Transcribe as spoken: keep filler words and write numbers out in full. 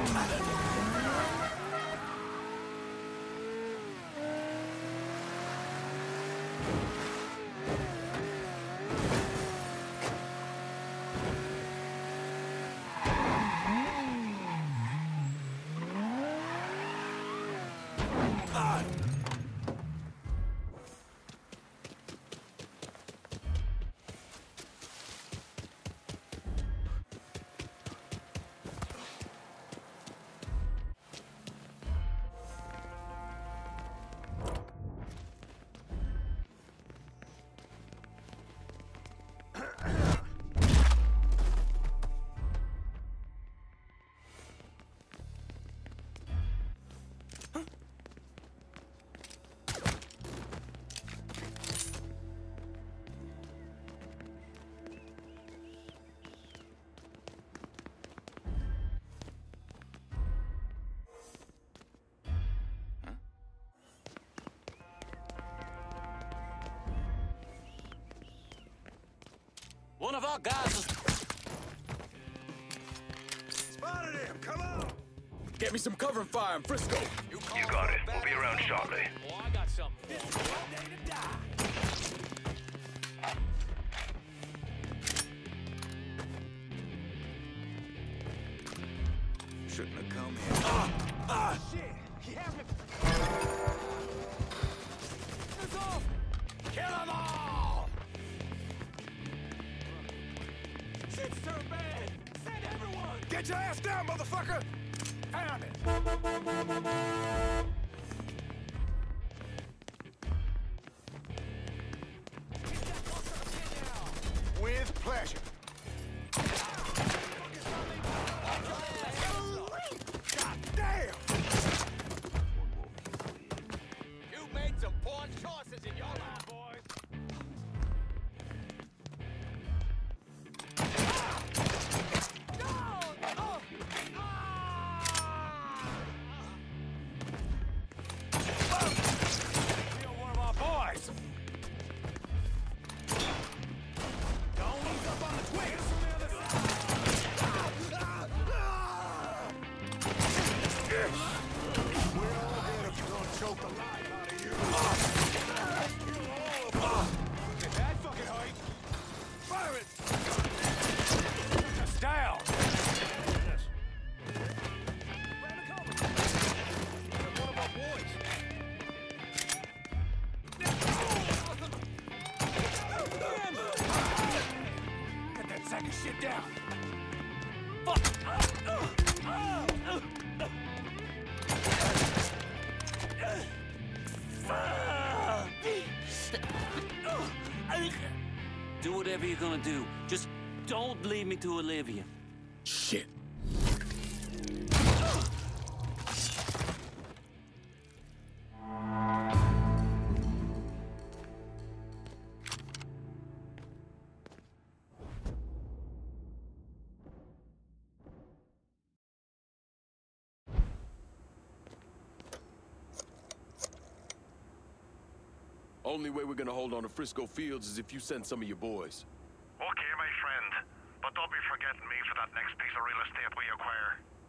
One of our guys is... Spotted him! Come on! Get me some cover and fire in Frisco. You, you got it. We'll be around shortly. Oh, I got something. This is one day to die. Shouldn't have come here. Ah! Ah! Shit! He has me. It's off! Kill them all! Shit's turned bad! Send everyone! Get your ass down, motherfucker! Found it! With pleasure. God damn! You made some poor choices in your life, boys. Shit down! Do whatever you're gonna do. Just don't leave me to Olivia. Shit. Only way we're gonna hold on to Frisco Fields is if you send some of your boys. Okay, my friend. But don't be forgetting me for that next piece of real estate we acquire.